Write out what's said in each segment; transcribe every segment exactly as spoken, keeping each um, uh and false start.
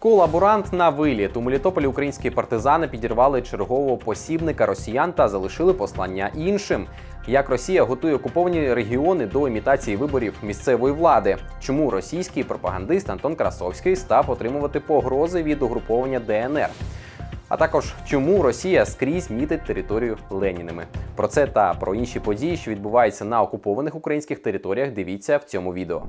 Колаборант на виліт. У Мелітополі українські партизани підірвали чергового посібника росіян та залишили послання іншим. Як Росія готує окуповані регіони до імітації виборів місцевої влади? Чому російський пропагандист Антон Красовський став отримувати погрози від угруповання Де Ен Ер? А також, чому Росія скрізь мітить територію Леніними? Про це та про інші події, що відбуваються на окупованих українських територіях, дивіться в цьому відео.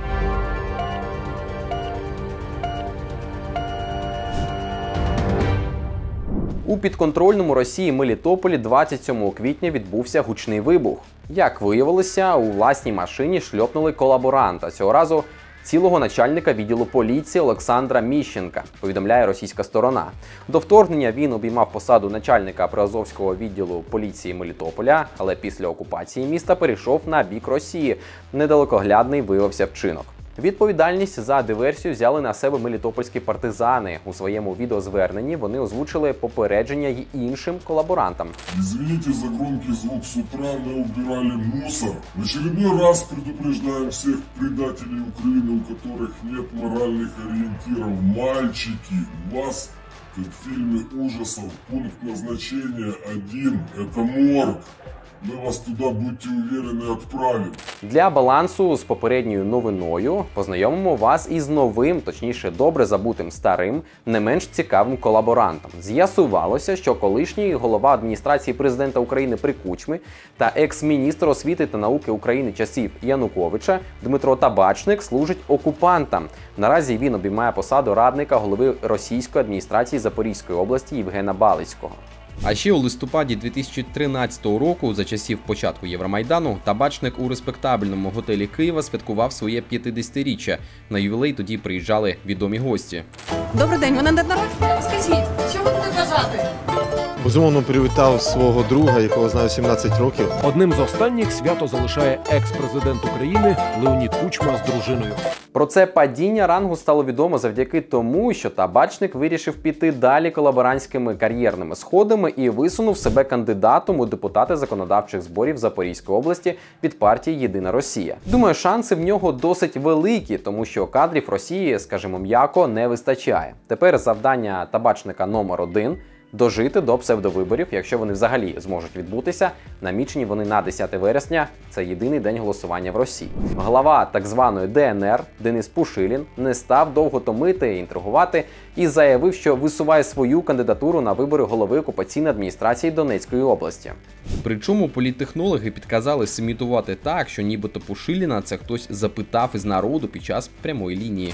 У підконтрольному Росії Мелітополі двадцять сьомого квітня відбувся гучний вибух. Як виявилося, у власній машині шльопнули колаборанта. Цього разу цілого начальника відділу поліції Олександра Міщенка, повідомляє російська сторона. До вторгнення він обіймав посаду начальника Приазовського відділу поліції Мелітополя, але після окупації міста перейшов на бік Росії. Недалекоглядний виявився вчинок. Відповідальність за диверсію взяли на себе мелітопольські партизани. У своєму відеозверненні вони озвучили попередження й іншим колаборантам. Извините за громкий звук, с утра мы убирали мусор. В очередной раз предупреждаем всех предателей Украины, у которых нет моральных ориентиров. Мальчики, у вас, как в фильме ужасов, пункт назначения один – это морг. Ми вас туди, будьте уверені, відправимо. Для балансу з попередньою новиною познайомимо вас із новим, точніше добре забутим старим, не менш цікавим колаборантом. З'ясувалося, що колишній голова адміністрації президента України при Кучмі та екс-міністр освіти та науки України часів Януковича Дмитро Табачник служить окупантам. Наразі він обіймає посаду радника голови російської адміністрації Запорізької області Євгена Балицького. А ще у листопаді дві тисячі тринадцятого року, за часів початку Євромайдану, Табачник у респектабельному готелі Києва святкував своє п'ятдесятиріччя. На ювілей тоді приїжджали відомі гості. Добрий день, ви на день народження? Скажіть, що ви будете бажати? Безумовно, привітав свого друга, якого знаю сімнадцять років. Одним з останніх свято залишає екс-президент України Леонід Кучма з дружиною. Про це падіння рангу стало відомо завдяки тому, що Табачник вирішив піти далі колаборантськими кар'єрними сходами і висунув себе кандидатом у депутати законодавчих зборів Запорізької області від партії «Єдина Росія». Думаю, шанси в нього досить великі, тому що кадрів Росії, скажімо м'яко, не вистачає. Тепер завдання Табачника номер один – дожити до псевдовиборів, якщо вони взагалі зможуть відбутися. Намічені вони на десяте вересня, це єдиний день голосування в Росії. Глава так званої Де Ен Ер Денис Пушилін не став довго томити і інтригувати і заявив, що висуває свою кандидатуру на вибори голови окупаційної адміністрації Донецької області. Причому політтехнологи підказали симітувати так, що нібито Пушиліна це хтось запитав із народу під час прямої лінії.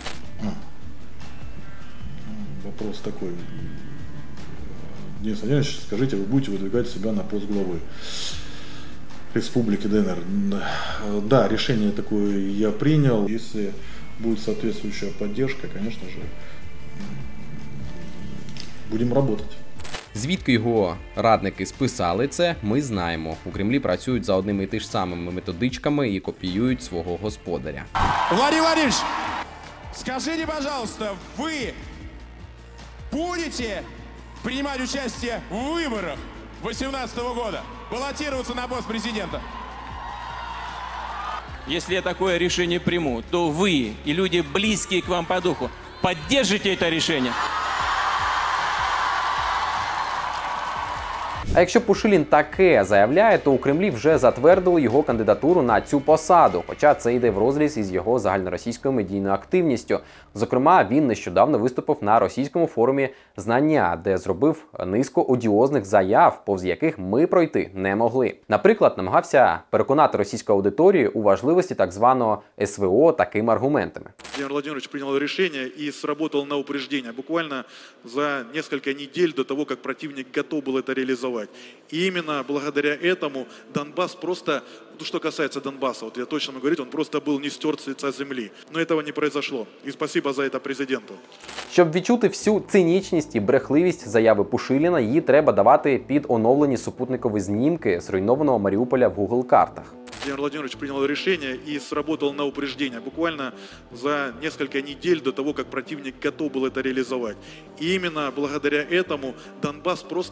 Вопрос такой. Денис Владимирович, скажите, вы будете выдвигать себя на пост главы Республики Де Ен Ер? Да, решение такое я принял. Если будет соответствующая поддержка, конечно же, будем работать. Звідки його радники списали це, ми знаємо. У Кремлі працюють за одними і тими ж самими методичками і копіюють свого господаря. Владимир Владимирович, скажите, пожалуйста, вы будете принимать участие в выборах две тысячи восемнадцатого года, баллотироваться на пост президента? Если я такое решение приму, то вы и люди, близкие к вам по духу, поддержите это решение. А якщо Пушилін таке заявляє, то у Кремлі вже затвердили його кандидатуру на цю посаду, хоча це йде в розріз із його загальноросійською медійною активністю. Зокрема, він нещодавно виступив на російському форумі «Знання», де зробив низку одіозних заяв, повз яких ми пройти не могли. Наприклад, намагався переконати російську аудиторію у важливості так званого ес ве о такими аргументами. Владимир Владимирович принял решение и сработал на упреждение буквально за несколько недель до того, как противник готов был это реализовать. И именно благодаря этому Донбасс просто, ну что касается Донбасса, вот я точно могу говорить, он просто был не стерт с лица земли. Но этого не произошло. И спасибо за это президенту. Щоб відчути всю цинічність і брехливість заяви Пушиліна, її треба давати під оновлені супутникові знімки зруйнованого Маріуполя в Google-картах. Владимир Владимирович принял решение и сработал на упреждение буквально за несколько недель до того, как противник готов был это реализовать. И именно благодаря этому Донбасс просто,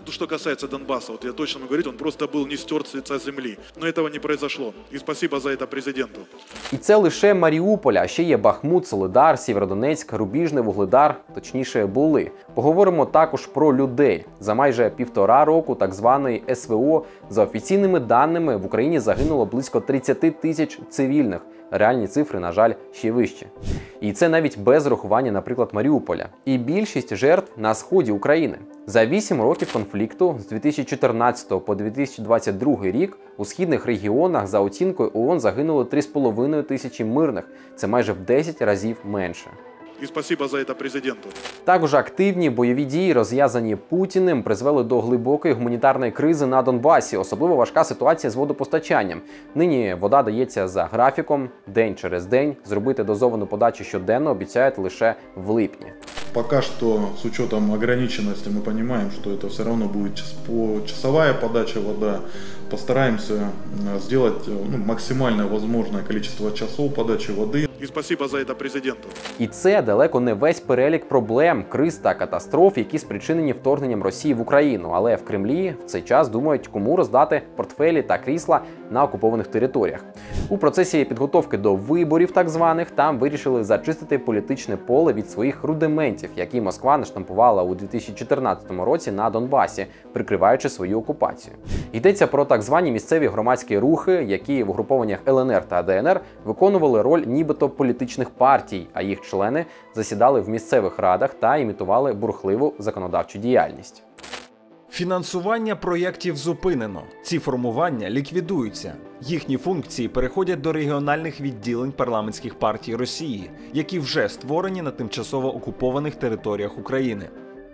что касается Донбасса, вот я точно могу говорить, он просто был не стерт с лица земли. Но этого не произошло. И спасибо за это президенту. І це лише Маріуполь, а ще є Бахмут, Солидар, Сєвєродонецьк, Рубіжне, Вугледар, точніше були. Поговоримо також про людей. За майже півтора року так званої ес ве о, за офіційними даними, в Україні загинуло близько тридцять тисяч цивільних. Реальні цифри, на жаль, ще вищі. І це навіть без рахування, наприклад, Маріуполя. І більшість жертв на сході України. За вісім років конфлікту з дві тисячі чотирнадцятого по дві тисячі двадцять другий рік у східних регіонах за оцінкою ООН загинуло три з половиною тисячі мирних. Це майже в десять разів менше. І спасибо за це президенту. Також активні бойові дії, розв'язані Путіним, призвели до глибокої гуманітарної кризи на Донбасі. Особливо важка ситуація з водопостачанням. Нині вода дається за графіком, день через день. Зробити дозовану подачу щоденно обіцяють лише в липні. Пока что, с учетом ограниченности, мы понимаем, что это все равно будет часовая подача вода. Постараемся сделать ну, максимально возможное количество часов подачи воды. І спасибо за це президенту. І це далеко не весь перелік проблем, криз та катастроф, які спричинені вторгненням Росії в Україну. Але в Кремлі в цей час думають, кому роздати портфелі та крісла на окупованих територіях. У процесі підготовки до виборів так званих там вирішили зачистити політичне поле від своїх рудиментів, які Москва наштампувала у дві тисячі чотирнадцятому році на Донбасі, прикриваючи свою окупацію. Йдеться про так звані місцеві громадські рухи, які в угрупованнях ел ен ер та де ен ер виконували роль нібито політичних партій, а їх члени засідали в місцевих радах та імітували бурхливу законодавчу діяльність. Фінансування проєктів зупинено. Ці формування ліквідуються. Їхні функції переходять до регіональних відділень парламентських партій Росії, які вже створені на тимчасово окупованих територіях України.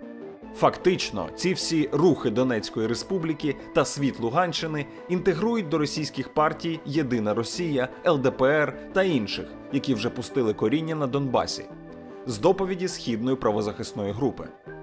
Фактично, ці всі рухи Донецької Республіки та Світ Луганщини інтегрують до російських партій Єдина Росія, ел де пе ер та інших, які вже пустили коріння на Донбасі. З доповіді Східної правозахисної групи.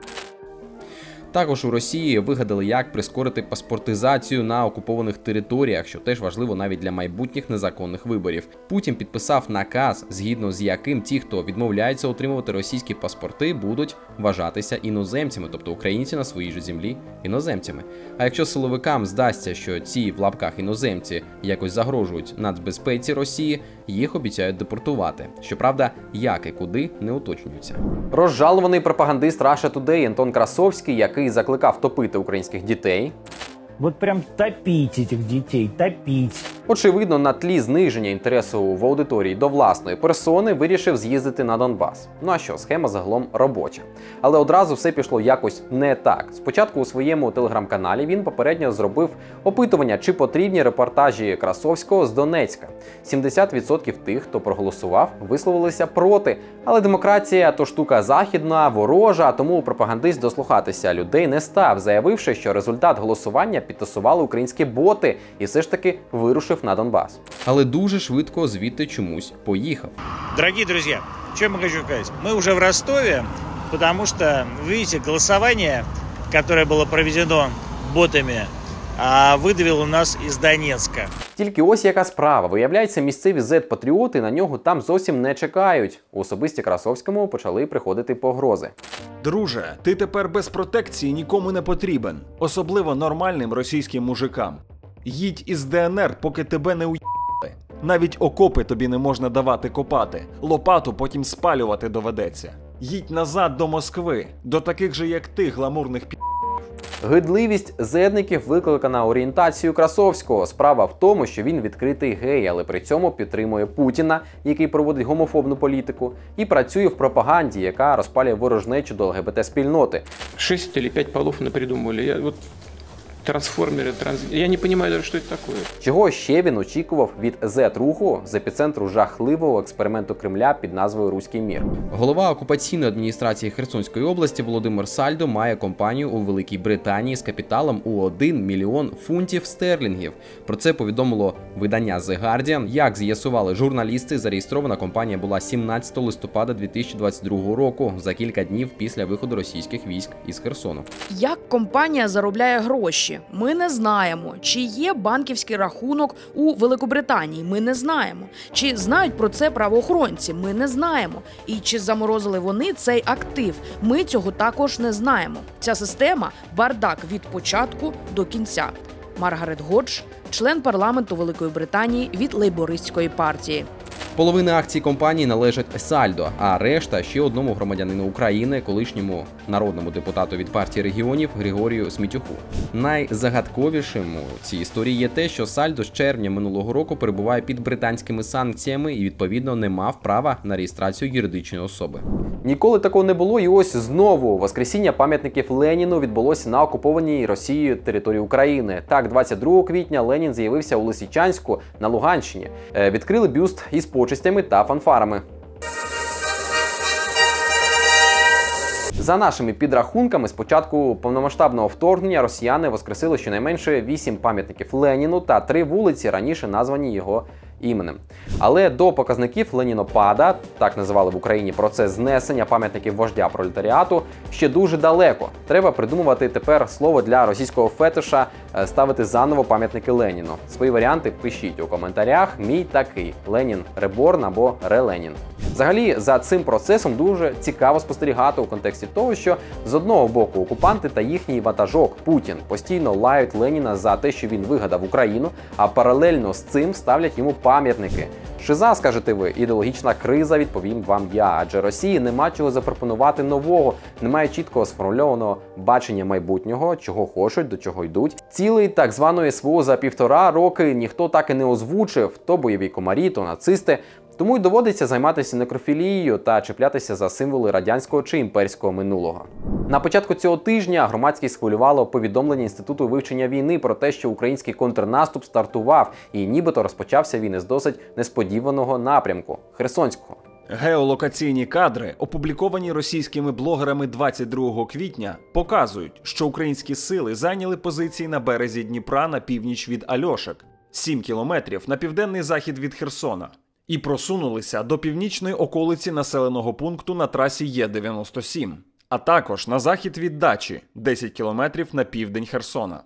Також у Росії вигадали, як прискорити паспортизацію на окупованих територіях, що теж важливо навіть для майбутніх незаконних виборів. Путін підписав наказ, згідно з яким ті, хто відмовляється отримувати російські паспорти, будуть вважатися іноземцями, тобто українці на своїй же землі іноземцями. А якщо силовикам здасться, що ці в лапках іноземці якось загрожують нацбезпеці Росії, їх обіцяють депортувати. Щоправда, як і куди не уточнюється. Розжалований пропагандист Russia Today Антон Красовський, який закликав топити українських дітей. Вот прям топіть этих дітей, топіть. Очевидно, на тлі зниження інтересу в аудиторії до власної персони вирішив з'їздити на Донбас. Ну а що, схема загалом робоча. Але одразу все пішло якось не так. Спочатку у своєму телеграм-каналі він попередньо зробив опитування, чи потрібні репортажі Красовського з Донецька. сімдесят відсотків тих, хто проголосував, висловилися проти. Але демократія – то штука західна, ворожа, тому пропагандист дослухатися людей не став, заявивши, що результат голосування підтасували українські боти і все ж таки вирушив на Донбас. Але дуже швидко звідти чомусь поїхав. Дорогі друзі, що я хочу сказати? Ми вже в Ростові, тому що, видите, голосування, яке було проведено ботами, видавило нас із Донецька. Тільки ось яка справа. Виявляється, місцеві зет-патріоти на нього там зовсім не чекають. У особисті Красовському почали приходити погрози. Друже, ти тепер без протекції нікому не потрібен. Особливо нормальним російським мужикам. Їдь із де ен ер, поки тебе не уїбали. Навіть окопи тобі не можна давати копати. Лопату потім спалювати доведеться. Їдь назад до Москви, до таких же, як ти, гламурних пі***. Гидливість зедників викликана орієнтацією Красовського. Справа в тому, що він відкритий гей, але при цьому підтримує Путіна, який проводить гомофобну політику, і працює в пропаганді, яка розпалює ворожнечу до ел ге бе те-спільноти. Шість або п'ять полов напридумували. Я от трансформери, транс... Я не розумію, що це таке. Чого ще він очікував від зет-руху з епіцентру жахливого експерименту Кремля під назвою «Руський мір». Голова окупаційної адміністрації Херсонської області Володимир Сальдо має компанію у Великій Британії з капіталом у один мільйон фунтів стерлінгів. Про це повідомило видання The Guardian. Як з'ясували журналісти, зареєстрована компанія була сімнадцятого листопада дві тисячі двадцять другого року, за кілька днів після виходу російських військ із Херсону. Як компанія заробляє гроші? Польщі? Ми не знаємо. Чи є банківський рахунок у Великобританії? Ми не знаємо. Чи знають про це правоохоронці? Ми не знаємо. І чи заморозили вони цей актив? Ми цього також не знаємо. Ця система – бардак від початку до кінця. Маргарет Годж, член парламенту Великої Британії від лейбористської партії. Половина акцій компанії належать Сальдо, а решта – ще одному громадянину України, колишньому народному депутату від партії регіонів Григорію Смітюху. Найзагадковішим у цій історії є те, що Сальдо з червня минулого року перебуває під британськими санкціями і, відповідно, не мав права на реєстрацію юридичної особи. Ніколи такого не було, і ось знову воскресіння пам'ятників Леніну відбулося на окупованій Росією території України. Так, двадцять другого квітня Ленін з'явився у Лисичанську на Луганщині. Відкрили бюст із почестями та фанфарами. За нашими підрахунками, з початку повномасштабного вторгнення росіяни воскресили щонайменше вісім пам'ятників Леніну та три вулиці, раніше названі його іменем. Але до показників ленінопада, так називали в Україні процес знесення пам'ятників вождя пролетаріату, ще дуже далеко. Треба придумувати тепер слово для російського фетиша, ставити заново пам'ятники Леніну. Свої варіанти пишіть у коментарях. Мій такий – Ленін Реборн або Реленін. Взагалі, за цим процесом дуже цікаво спостерігати у контексті того, що з одного боку окупанти та їхній ватажок Путін постійно лають Леніна за те, що він вигадав Україну, а паралельно з цим ставлять йому пам'ятники. Шиза, скажете ви, ідеологічна криза, відповім вам я, адже Росії нема чого запропонувати нового, немає чіткого сформульованого бачення майбутнього, чого хочуть, до чого йдуть. Цілий так званої СВО за півтора роки ніхто так і не озвучив, то бойові комарі, то нацисти. Тому й доводиться займатися некрофілією та чіплятися за символи радянського чи імперського минулого. На початку цього тижня громадськість схвилювало повідомлення Інституту вивчення війни про те, що український контрнаступ стартував і нібито розпочався він із досить несподіваного напрямку – Херсонського. Геолокаційні кадри, опубліковані російськими блогерами двадцять другого квітня, показують, що українські сили зайняли позиції на березі Дніпра на північ від Альошек, сім кілометрів на південний захід від Херсона, і просунулися до північної околиці населеного пункту на трасі Є дев'яносто сім, а також на захід від Дачі, десять кілометрів на південь Херсона.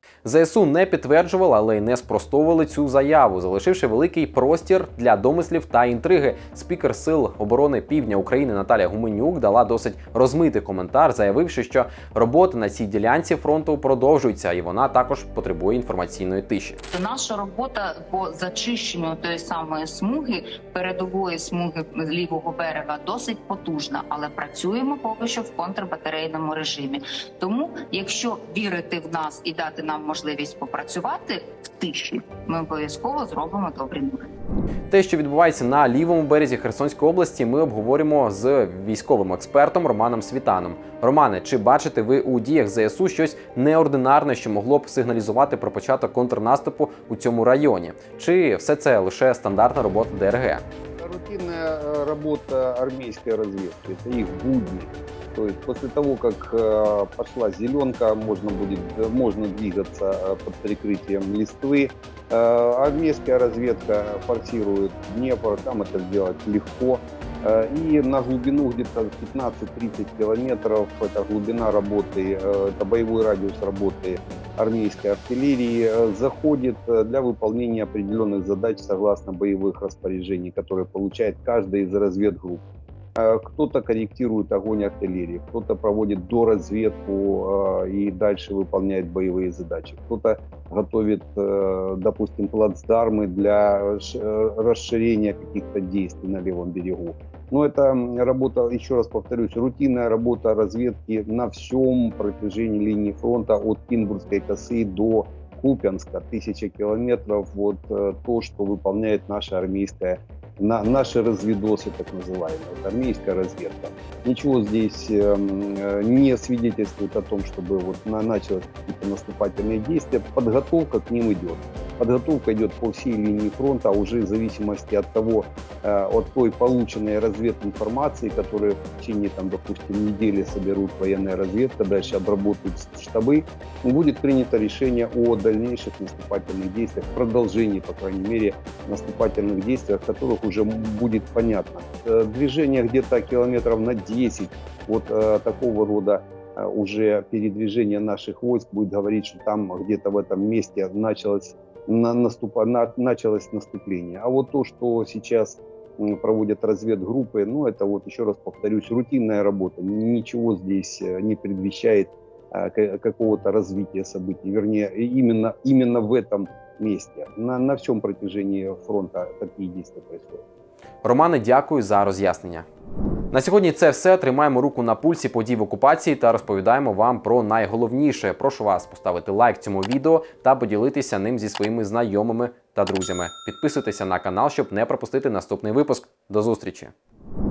ЗСУ не підтверджували, але й не спростовували цю заяву, залишивши великий простір для домислів та інтриги. Спікер Сил оборони Півдня України Наталія Гуменюк дала досить розмитий коментар, заявивши, що робота на цій ділянці фронту продовжується, і вона також потребує інформаційної тиші. Наша робота по зачищенню тої самої смуги, передової смуги лівого берега, досить потужна, але працюємо поки що в контрбатарейному режимі. Тому, якщо вірити в нас і дати нам можливість попрацювати в тиші, ми обов'язково зробимо добрі новини. Те, що відбувається на лівому березі Херсонської області, ми обговоримо з військовим експертом Романом Світаном. Романе, чи бачите ви у діях ЗСУ щось неординарне, що могло б сигналізувати про початок контрнаступу у цьому районі? Чи все це лише стандартна робота ДРГ? Рутинная работа армейской разведки, это их будни. То есть после того, как э, пошла зеленка, можно будет, можно двигаться э, под прикрытием листвы. Э, армейская разведка форсирует Днепр, там это сделать легко. Э, и на глубину где-то пятнадцать-тридцать километров, это глубина работы, э, это боевой радиус работы армейской артиллерии, э, заходит для выполнения определенных задач согласно боевых распоряжений, которые получает каждая из разведгрупп. Кто-то корректирует огонь артиллерии, кто-то проводит доразведку э, и дальше выполняет боевые задачи, кто-то готовит, э, допустим, плацдармы для расширения каких-то действий на левом берегу. Но это работа, еще раз повторюсь, рутинная работа разведки на всем протяжении линии фронта от Кинбургской косы до Купянска, тысяча километров, вот э, то, что выполняет наша армейская На, наши разведосы, так называемые, это армейская разведка. Ничего здесь э, не свидетельствует о том, чтобы вот на, началось какие-то наступательные действия. Подготовка к ним идет. Подготовка идет по всей линии фронта, уже в зависимости от того, э, от той полученной развединформации, которую в течение, там, допустим, недели соберут военная разведка, дальше обработают штабы, будет принято решение о дальнейших наступательных действиях, продолжении, по крайней мере, наступательных действиях, которых уже будет понятно. Движение где-то километров на десять от э, такого рода уже передвижение наших войск будет говорить, что там где-то в этом месте началось, на, наступ, на, началось наступление. А вот то, что сейчас проводят разведгруппы, ну это вот, еще раз повторюсь, рутинная работа. Ничего здесь не предвещает какого-то развития событий. Вернее, именно, именно в этом месте. На, на всьому протяжении фронту такі дії происходят. Романе, дякую за роз'яснення. На сьогодні це все. Тримаємо руку на пульсі подій в окупації та розповідаємо вам про найголовніше. Прошу вас поставити лайк цьому відео та поділитися ним зі своїми знайомими та друзями. Підписуйтеся на канал, щоб не пропустити наступний випуск. До зустрічі!